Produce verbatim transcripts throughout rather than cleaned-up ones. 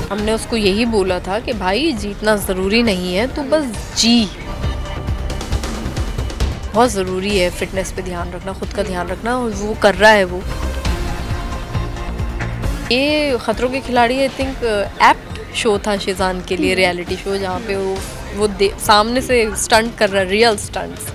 हमने उसको यही बोला था कि भाई जीतना ज़रूरी नहीं है, तू बस जी। बहुत ज़रूरी है फिटनेस पे ध्यान रखना, खुद का ध्यान रखना, और वो कर रहा है। वो ये खतरों के खिलाड़ी आई थिंक एप्ट शो था शिजान के लिए, रियलिटी शो, जहाँ पे वो वो सामने से स्टंट कर रहा है, रियल स्टंट्स।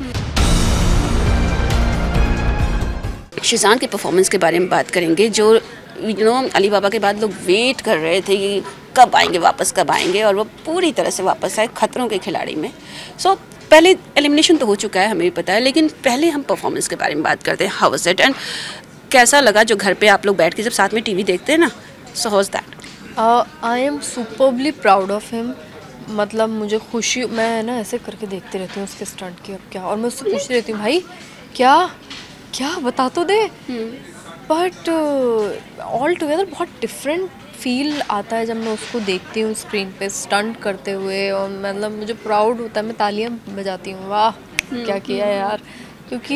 शिजान के परफॉर्मेंस के बारे में बात करेंगे, जो यू नो अली बाबा के बाद लोग वेट कर रहे थे कि कब आएंगे, वापस कब आएंगे, और वो पूरी तरह से वापस आए खतरों के खिलाड़ी में। सो so, पहले एलिमिनेशन तो हो चुका है, हमें भी पता है, लेकिन पहले हम परफॉर्मेंस के बारे में बात करते हैं। हाउ वाज इट एंड कैसा लगा जो घर पे आप लोग बैठ के जब साथ में टीवी देखते हैं ना? So how was that? I am superbly proud of him. मतलब मुझे खुशी, मैं ना ऐसे करके देखती रहती हूँ उसके स्टंट की, अब क्या, और मैं उससे पूछती रहती हूँ भाई क्या क्या बता तो दे। बट ऑल टुगेदर बहुत डिफरेंट फील आता है जब मैं उसको देखती हूँ स्क्रीन पे स्टंट करते हुए, और मतलब मुझे प्राउड होता है, मैं तालियां बजाती हूँ, वाह क्या किया यार। क्योंकि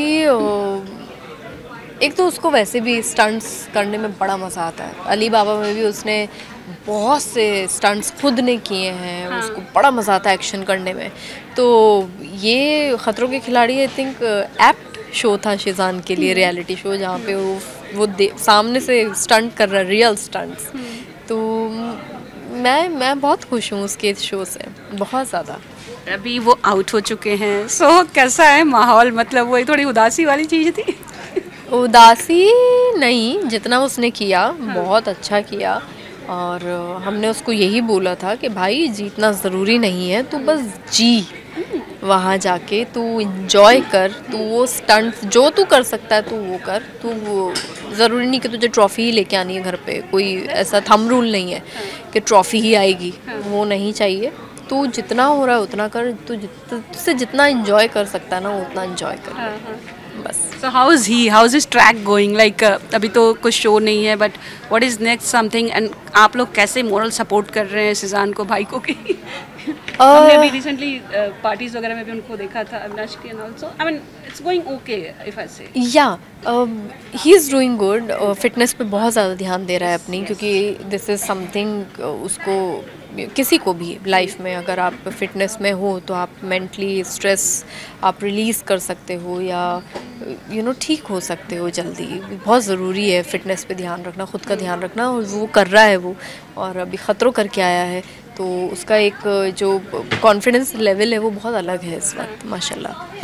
एक तो उसको वैसे भी स्टंट्स करने में बड़ा मज़ा आता है, अली बाबा में भी उसने बहुत से स्टंट्स खुद ने किए हैं। हाँ। उसको बड़ा मज़ा आता है एक्शन करने में। तो ये खतरों के खिलाड़ी आई थिंक एप्ट शो था शिजान के लिए, रियलिटी शो, जहाँ पे वो वो सामने से स्टंट कर रहा है, रियल स्टंट्स। तो मैं मैं बहुत खुश हूँ उसके शो से, बहुत ज़्यादा। अभी वो आउट हो चुके हैं, सो so, कैसा है माहौल? मतलब वो थोड़ी उदासी वाली चीज़ थी? उदासी नहीं, जितना उसने किया, हाँ। बहुत अच्छा किया, और हमने उसको यही बोला था कि भाई जीतना ज़रूरी नहीं है, तू बस जी, वहाँ जाके तू इंजॉय कर, तू वो स्टंट जो तू कर सकता है तू वो कर। तू वो ज़रूरी नहीं कि तुझे ट्रॉफ़ी ही लेके आनी है घर पे, कोई ऐसा थंब रूल नहीं है कि ट्रॉफ़ी ही आएगी, वो नहीं चाहिए। तू जितना हो रहा है उतना कर, तू तुझसे जितना इंजॉय कर सकता है ना उतना इंजॉय कर, बस। So how is he? How is his track going? Like uh, अभी तो कुछ शो नहीं है, but what is next something? And आप लोग कैसे moral support कर रहे हैं शिजान को, भाई को? की हमने अभी recently parties वगैरह में भी उनको देखा था, अविनाश की, and also I mean it's going okay if I say. Yeah, um, he is doing good. Fitness uh, पे बहुत ज़्यादा ध्यान दे रहा है अपनी, क्योंकि दिस इज़ समथिंग उसको, किसी को भी लाइफ में अगर आप फिटनेस में हो तो आप मेंटली स्ट्रेस आप रिलीज़ कर सकते हो, या यू नो ठीक हो सकते हो जल्दी। बहुत ज़रूरी है फिटनेस पे ध्यान रखना, खुद का ध्यान रखना, और वो कर रहा है वो, और अभी खतरों करके आया है, तो उसका एक जो कॉन्फिडेंस लेवल है वो बहुत अलग है इस वक्त, माशाल्लाह।